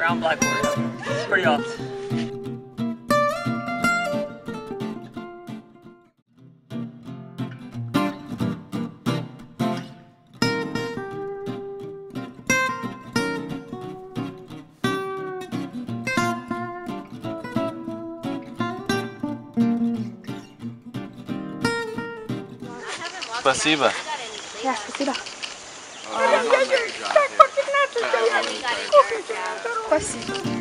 brown blackboard. It's pretty awesome. Спасибо. Ja, спасибо. Спасибо.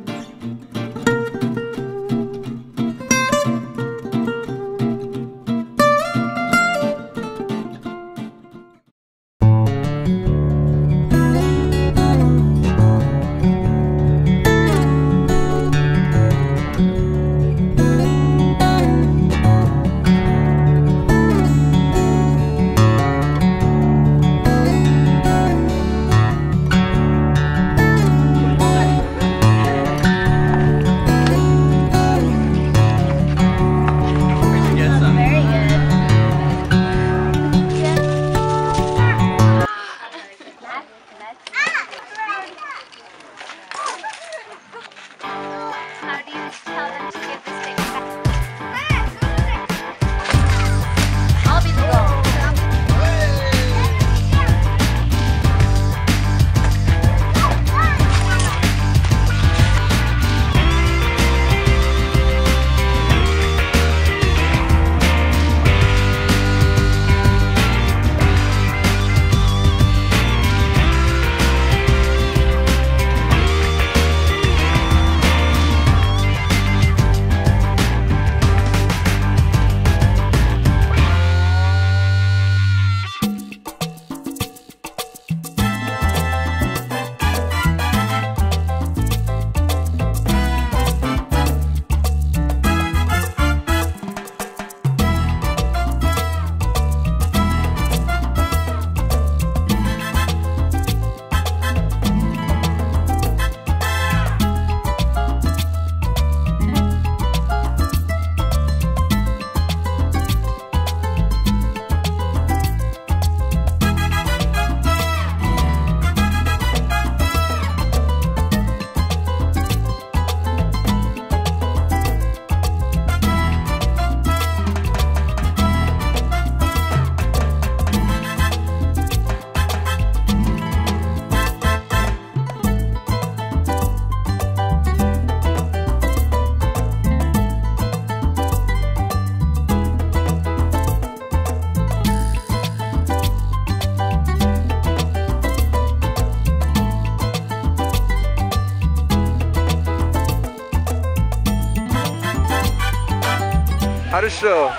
Хорошо.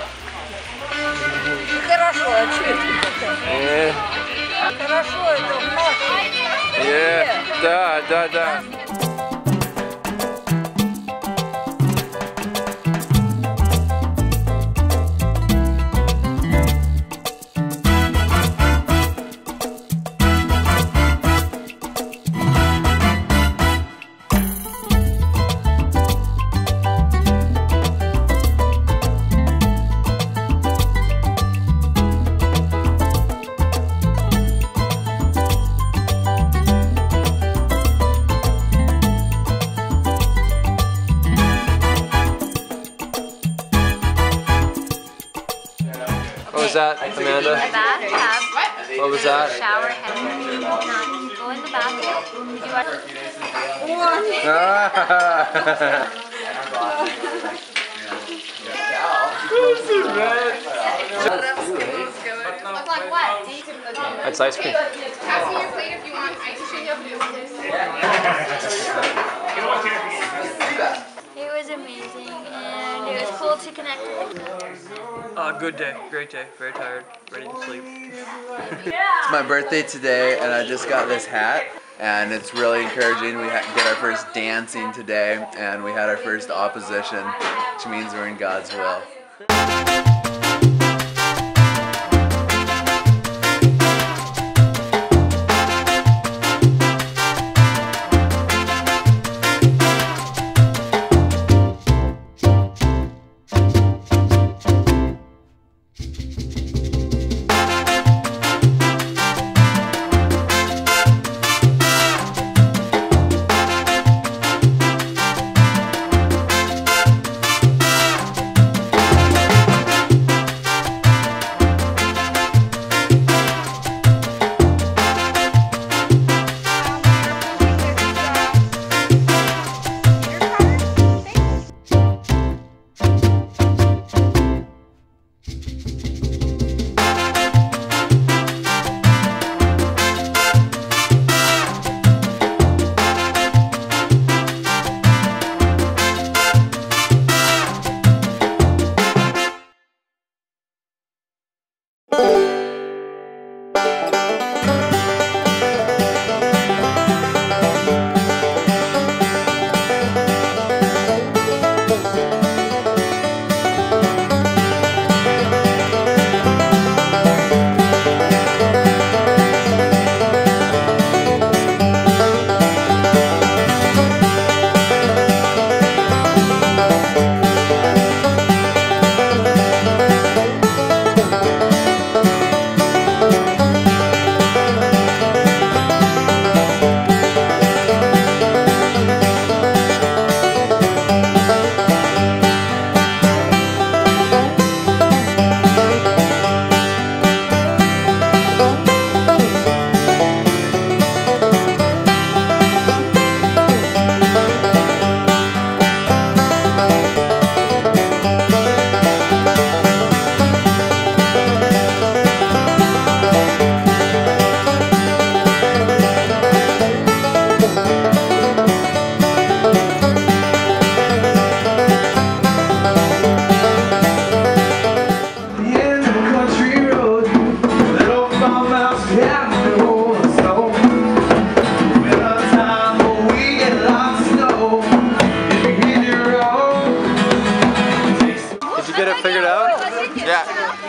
Хорошо, а что? Хорошо, это Да. What was that, Amanda? A bathtub. What was that? Shower head. Go in the bathroom. That's ice cream. Pass me your plate if you want ice cream. It was amazing, and it was cool to connect with them. Good day, great day, very tired, ready to sleep. It's my birthday today, and I just got this hat, and it's really encouraging. We did our first dancing today, and we had our first opposition, which means we're in God's will.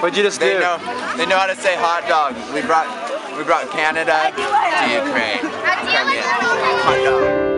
What'd you just do? They know how to say hot dog. We brought Canada to Ukraine. Come in. Hot dog.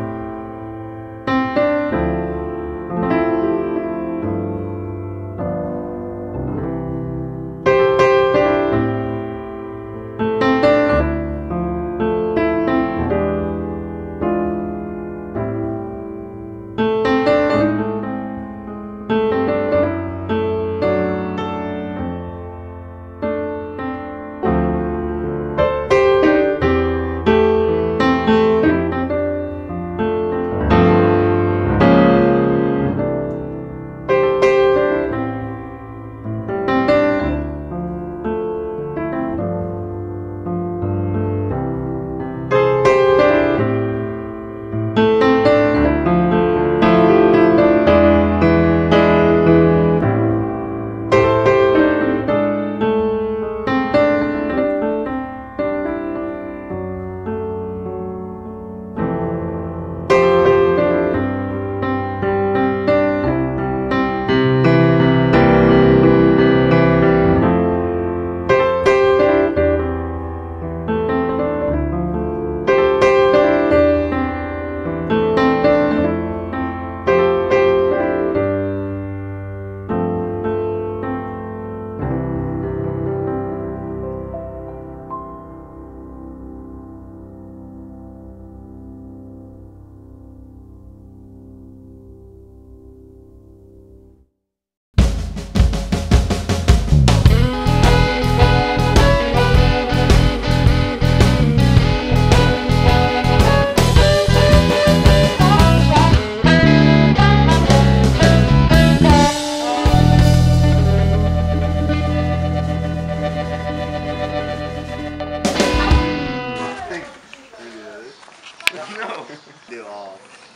Do all.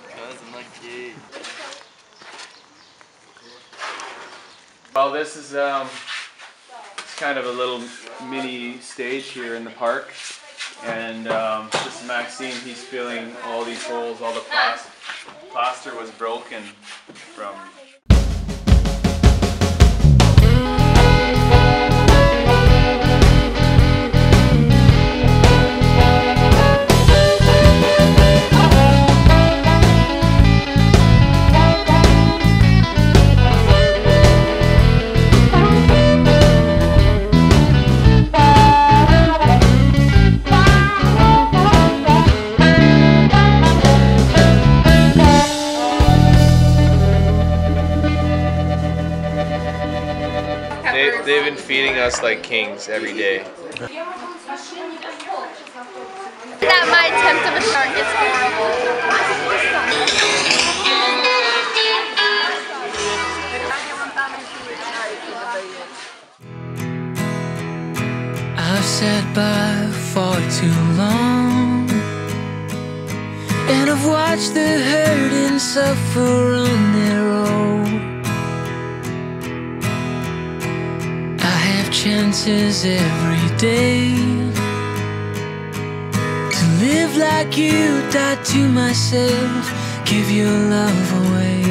Well, this is it's kind of a little mini stage here in the park, and this is Maxime. He's filling all these holes. All the plaster was broken from. They've been feeding us like kings every day. That my attempt of a shark is horrible. I've sat by for too long, and I've watched the hurting suffer on their own. Chances every day to live like you, die to myself, give your love away.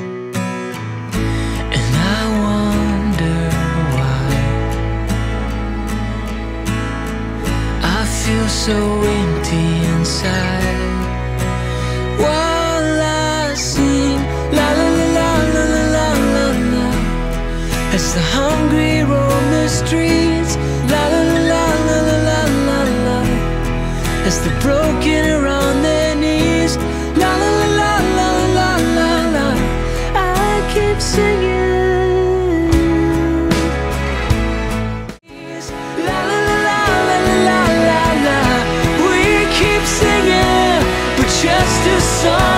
And I wonder why I feel so empty inside, while I sing la la la la la la la la, as the hungry roam the streets, la la la la la la la la, as the broken are on their knees, la la la la la la la, I keep singing, la la la la la la la, we keep singing, but just a song.